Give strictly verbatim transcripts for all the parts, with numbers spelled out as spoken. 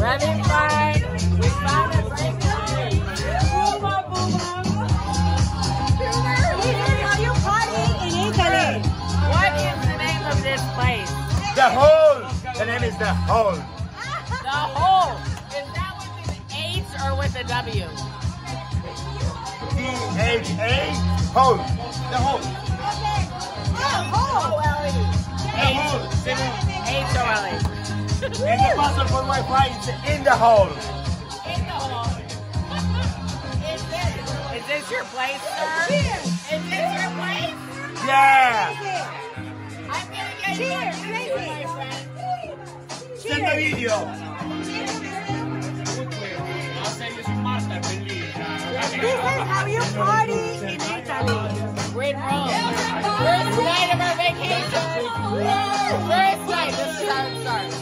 having fun. We found a great time. Booba, booba. This is how you party in Italy. What is the name of this place? The Hole. The name is The Hole. The Hole. Is that with an H or with a W? D H A Hole. The Hole. Oh, The Hole. H O L E. And the password for Wi-Fi is in the hole. In the hole. Is this, is this your place, sir? Cheers. Is this your place? Yeah. I'm gonna get Cheers. you my friend. Send the video. This is how you party in Italy. We're in Rome. First night of our vacation. First night. This is how it starts.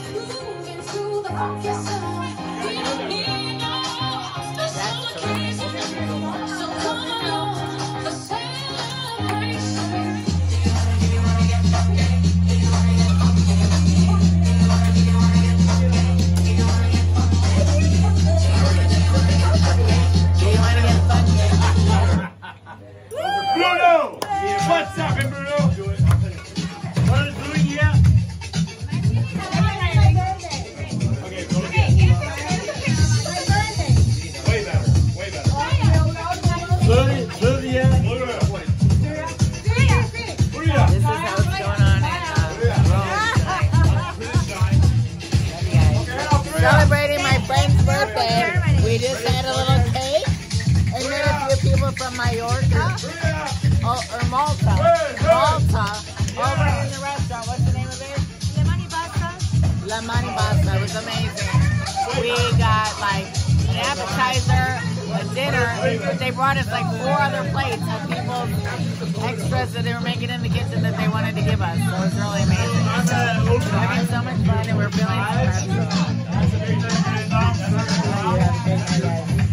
Bruno! What's up, Bruno? What are you doing here? Okay, go again. Way better, way better. Slowly, slowly, yeah. This is how it's going on in uh, Rome. Celebrating my friend's birthday. We just had a little cake. And then a few people from Mallorca. Oh, or Malta. Malta. Over in the restaurant. What's the name of it? Le Mani Basta. La Mani Basta. It was amazing. We got like an appetizer, a dinner. They brought us like four other plates of people's extras that they were making in the kitchen that they wanted to give us. So it was really amazing. So we're having so much fun and we're feeling so happy. You have a great night, guys.